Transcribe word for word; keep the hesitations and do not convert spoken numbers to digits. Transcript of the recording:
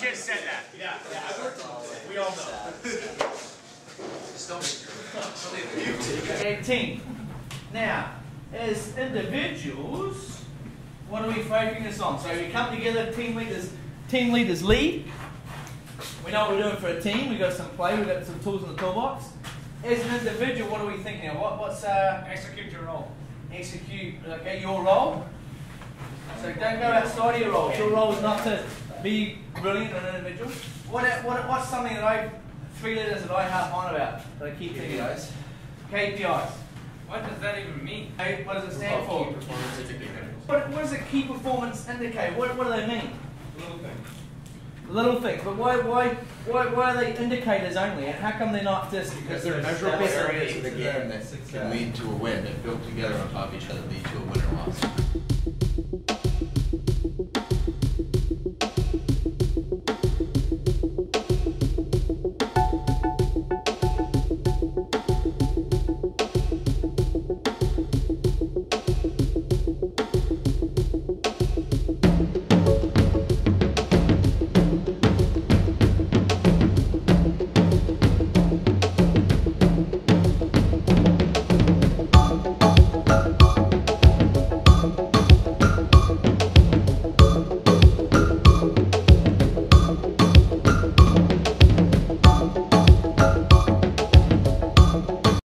just said that. Yeah, yeah, I worked on it. We all know. Just don't Okay, team. Now, as individuals, what are we focusing on? So we come together, team leaders, team leaders lead. We know what we're doing for a team. We've got some play. We've got some tools in the toolbox. As an individual, what are we thinking of? What, what's uh, Execute your role. Execute. Okay, your role. So don't go outside of your role. Your role is not to be brilliant as an individual. What, what, what's something that I, three letters that I harp on about that I keep thinking of? K P Is. What does that even mean? Okay, what does it stand for? Key performance indicator. What, what does a key performance indicator? What, what do they mean? Little thing. Little things, but why, why, why, why are they indicators only? And how come they're not just? Because they're measurable areas of the game that can lead to a win, that built together on top of each other lead to a win or loss.